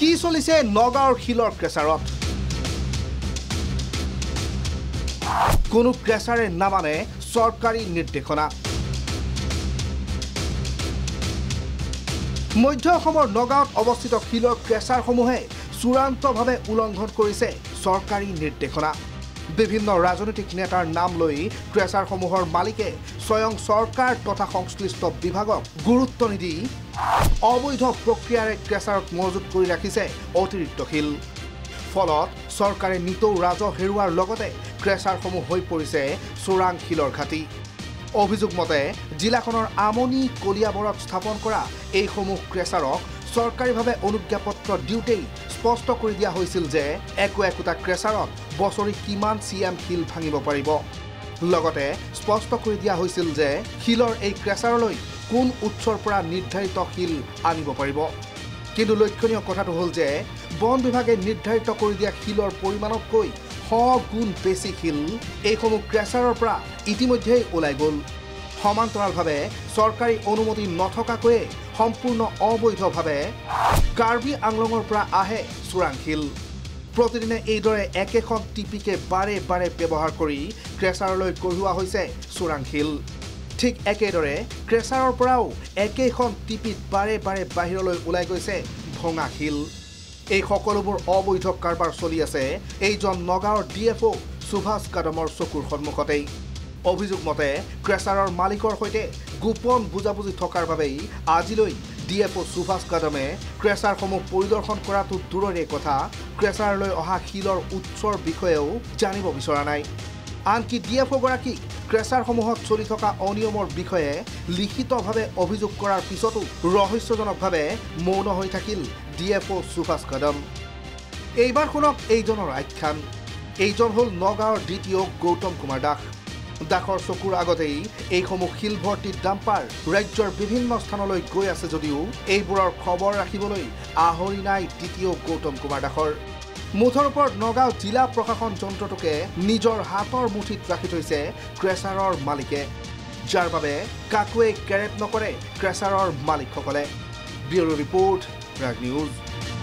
কি চলিছে নগাঁৱৰ শিলৰ ক্ৰেচাৰত কোনো ক্ৰেচাৰে নামানে চৰকাৰী নিৰ্দেশনা মধ্য অসমৰ নগাঁৱত অৱস্থিত শিলৰ ক্ৰেচাৰসমূহে চূড়ান্তভাৱে উলংঘন কৰিছে চৰকাৰী নিৰ্দেশনা বিভিন্ন ৰাজনৈতিক নেতাৰ নাম লৈ ক্ৰেচাৰসমূহৰ মালিকে স্বয়ং চৰকাৰ তথা সংশ্লিষ্ট বিভাগক গুৰুত্ব নিদি অবৈধ প্ৰক্ৰিয়াৰে ক্ৰেচাৰক মজুত কৰি ৰাখিছে অতিৰিক্ত শিল ফলত চৰকাৰে নিতৌ ৰাজহ হেৰুৱাৰ লগতে ক্ৰেচাৰসমূহ হৈ পৰিছে চোৰাং শিলৰ ঘাটি অভিযোগ মতে জিলাখনৰ আমনি কলিয়াবৰত স্থাপন কৰা এইসমূহ ক্ৰেচাৰক চৰকাৰীভাৱে অনুজ্ঞাপত্ৰ দিওঁতেই স্পষ্ট কৰি দিয়া হৈছিল যে একোটা ক্ৰেচাৰত বছৰি কিমান চিএম শিল ভাঙিব পাৰিব লগতে স্পষ্ট কৰি দিয়া হৈছিল যে শিলৰ এই ক্ৰেচাৰলৈ কোন উৎসৰ পৰা নিৰ্ধাৰিত শিল আনিব পাৰিব কিন্তু লক্ষণীয় কথাটো হ'ল যে বন বিভাগে নিৰ্ধাৰিত কৰি দিয়া শিলৰ পৰিমাণতকৈ 100 গুণ বেছি শিল এইসমূহ ক্ৰেচাৰৰ পৰা ইতিমধ্যেই ওলাই গ'ল সমান্তৰালভাৱে চৰকাৰী অনুমতি নথকাকৈ সম্পূৰ্ণ অবৈধভাৱে কাৰ্বি আংলঙৰ পৰা আহে চোৰাং শিল প্ৰতিদিনে এইদৰে একেখন টিপিকে বাৰে বাৰে ব্যৱহাৰ কৰি ক্ৰেচাৰলৈ কঢ়িওৱা হৈছে চোৰাং শিল ঠিক একেদৰে ক্ৰেচাৰৰ পৰাও একেখন টিপিত বাৰে বাৰে বাহিৰলৈ ওলাই গৈছে ভঙা শিল এই সকলোবোৰ অবৈধ কাৰবাৰ চলি আছে এইজন নগাঁৱৰ ডিএফও সুভাষ কাদমৰ চকুৰ সন্মুখতেই অভিযোগ মতে ক্ৰেচাৰৰ মালিকৰ সৈতে গোপন বুজাবুজি থকাৰ বাবেই আজিলৈ ডিএফও সুভাষ কাদমে ক্ৰেচাৰসমূহ পৰিদৰ্শন কৰাটো দূৰৰে কথা ক্ৰেচাৰলৈ অহা শিলৰ উৎসৰ বিষয়েও জানিব বিচৰা নাই আনকি ডিএফও গৰাকী ক্ৰেচাৰসমূহত চলি থকা অনিয়মৰ বিষয়ে লিখিতভাৱে অভিযোগ কৰাৰ পিছতো ৰহস্যজনকভাৱে মৌন হৈ থাকিল ডিএফও সুভাষ কাদম এইবাৰ শুনক এইজনৰ আখ্যান এইজন হ'ল নগাঁৱৰ দ্বিতীয় গৌতম কুমাৰ দাস দাসৰ চকুৰ আগতেই এইসমূহ শিলভৰ্তি ডাম্পাৰ ৰাজ্যৰ বিভিন্ন স্থানলৈ গৈ আছে যদিও এইবোৰৰ খবৰ ৰাখিবলৈ আহৰি নাই দ্বিতীয় গৌতম কুমাৰ দাসৰ মুঠৰ ওপৰত নগাঁও জিলা প্ৰশাসন যন্ত্ৰটোকে নিজৰ হাতৰ মুঠিত ৰাখি থৈছে ক্ৰেচাৰৰ মালিকে যাৰ বাবে কাকোৱে কেৰেপ নকৰে ক্ৰেচাৰৰ মালিকসকলে ব্যুৰো ৰিপৰ্ট প্ৰাগ নিউজ